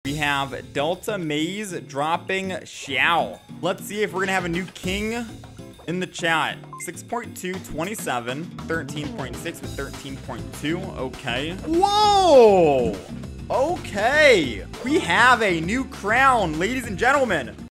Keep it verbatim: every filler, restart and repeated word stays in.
We have Delta Maze dropping Xiao. Let's see if we're gonna have a new king in the chat. six point two, twenty-seven. thirteen point six with thirteen point two. Okay. Whoa! Okay. We have a new crown, ladies and gentlemen.